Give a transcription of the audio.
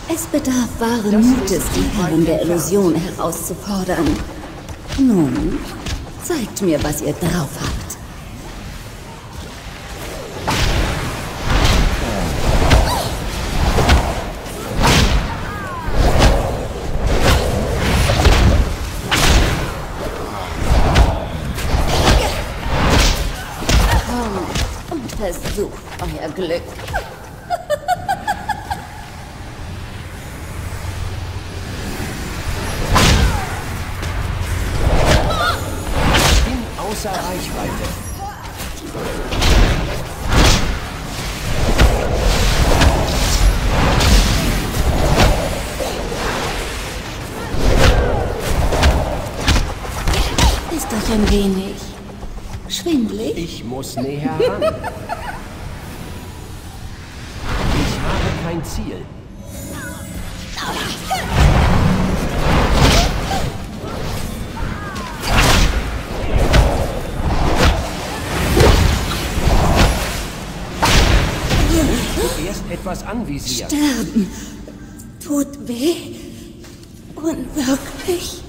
Es bedarf wahren Mutes, die Herren der Illusion herauszufordern. Nun, zeigt mir, was ihr drauf habt. Komm und versucht euer Glück. Außer Reichweite. Ist euch ein wenig schwindelig? Ich muss näher ran. Ich habe kein Ziel. Erst etwas anvisiert. Sterben tut weh. Unwirklich.